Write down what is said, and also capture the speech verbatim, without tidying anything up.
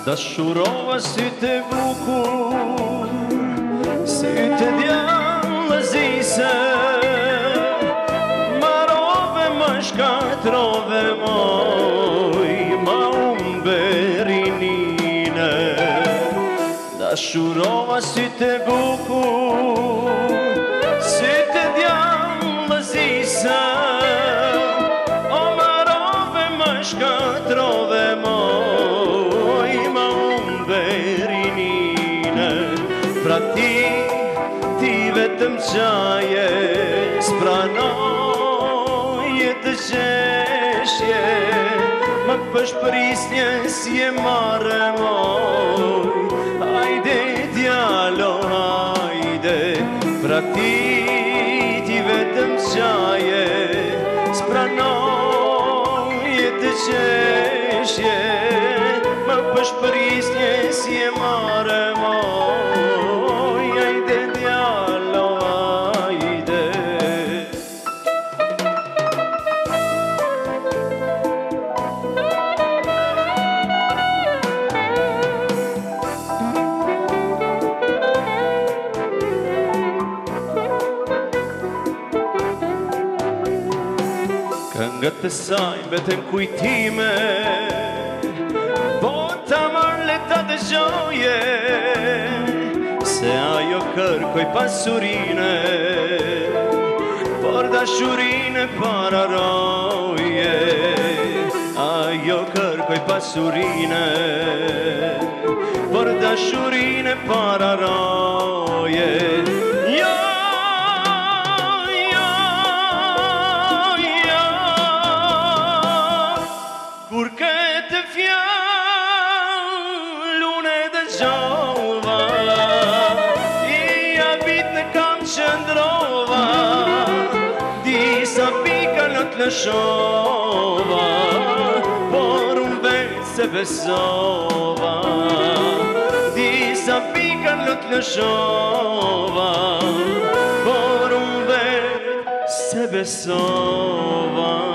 Dashurova sytë e bukur, sytë djallë zise, marove më shkatrove moj, ma unë berinine. Dashurova sytë e bukur, sytë djallë zise, o marove më shkatrove moj, ma unë berinine. Pra ti, ti vetëm qaje, spranoje të qeshje, më pëshpërisnje si e mare moj, hajde djalo, hajde. Pra ti, ti vetëm qaje, spranoje të qeshje, më pëshpërisnje si e mare moj, hajde djalo, hajde. Këngët të saj betën kujtime, po ta marrë leta të gjoje, se ajo kërkoj pasurine, por dashurine para roje. Ajo kërkoj pasurine, por dashurine para roje. Jo, kur këtë fjallë unë e dëgjova, i abit në kam qëndrova, disa pika në të lëshova, por unë vetë se besova. Disa pika në të lëshova, por unë vetë se besova.